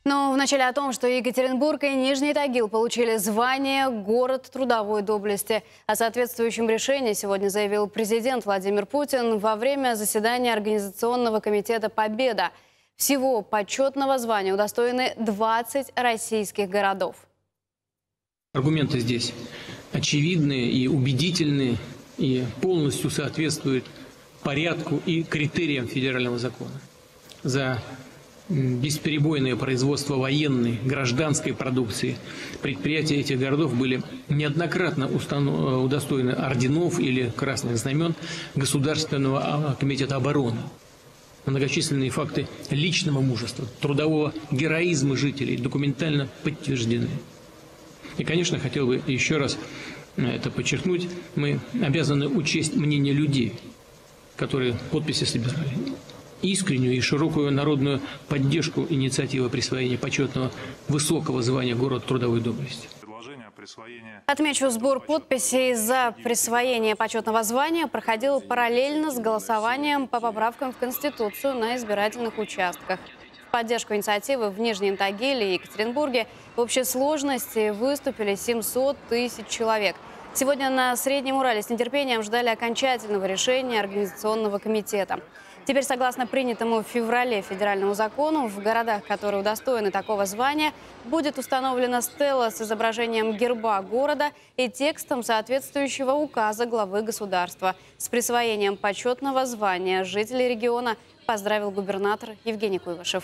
Но вначале о том, что Екатеринбург и Нижний Тагил получили звание «Город трудовой доблести». О соответствующем решении сегодня заявил президент Владимир Путин во время заседания Организационного комитета «Победа». Всего почетного звания удостоены 20 российских городов. Аргументы здесь очевидные и убедительные, и полностью соответствуют порядку и критериям федерального закона. За бесперебойное производство военной, гражданской продукции предприятия этих городов были неоднократно удостоены орденов или красных знамен Государственного комитета обороны. Многочисленные факты личного мужества, трудового героизма жителей документально подтверждены. И, конечно, хотел бы еще раз это подчеркнуть, мы обязаны учесть мнение людей, которые подписи собирали. Искреннюю и широкую народную поддержку инициативы присвоения почетного высокого звания «Город трудовой доблести». Отмечу, сбор подписей за присвоение почетного звания проходил параллельно с голосованием по поправкам в Конституцию на избирательных участках. В поддержку инициативы в Нижнем Тагиле и Екатеринбурге в общей сложности выступили 700 тысяч человек. Сегодня на Среднем Урале с нетерпением ждали окончательного решения Организационного комитета. Теперь, согласно принятому в феврале федеральному закону, в городах, которые удостоены такого звания, будет установлена стела с изображением герба города и текстом соответствующего указа главы государства. С присвоением почетного звания жителей региона поздравил губернатор Евгений Куйвашев.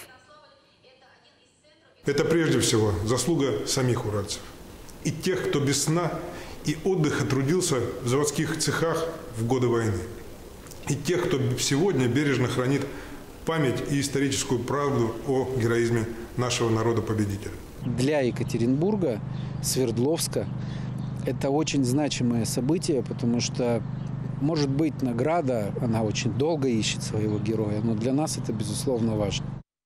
Это прежде всего заслуга самих уральцев и тех, кто без сна и отдыха трудился в заводских цехах в годы войны. И тех, кто сегодня бережно хранит память и историческую правду о героизме нашего народа-победителя. Для Екатеринбурга, Свердловска это очень значимое событие, потому что, может быть, награда, она очень долго ищет своего героя, но для нас это, безусловно, важно.